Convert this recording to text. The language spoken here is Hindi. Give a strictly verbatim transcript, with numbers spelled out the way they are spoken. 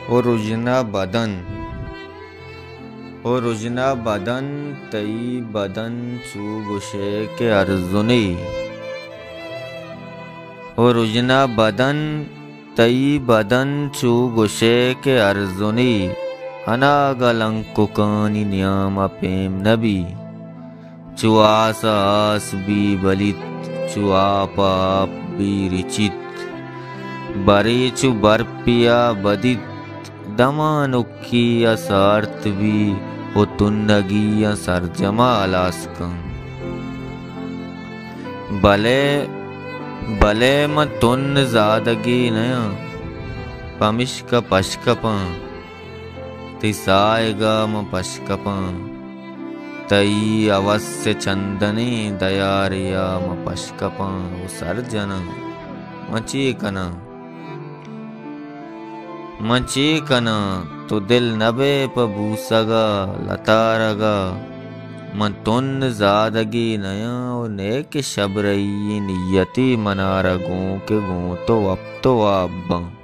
ओ रुजना बदन ओ रुजना बदन तई बदन चू गुशे के अर्जुनी। ओ रुजना बदन तई बदन चू गुशे के अर्जुनी। अनागलंकुकानि न्याम अपेम नबी। चुआस आस बी बलित चुआपाप बी रिचित। बरे चु बरपिया बदित दमानुक्की असार्थ भी ओ तुन्नगी असर जमालास्कं। बले बले म तुन्न जादगी नया पमिश्क पशकपा। तिसाएगा म पशकपा तई अवश्य चंदने दयारिया म पशकपा। ओ सर्जना मचीकना मचीकना तो दिल नबे पबूसगा लतारगा। मन तुन्न जादगी नया नेक शबरई नियति मनारा गो के गो तो अब तो अब।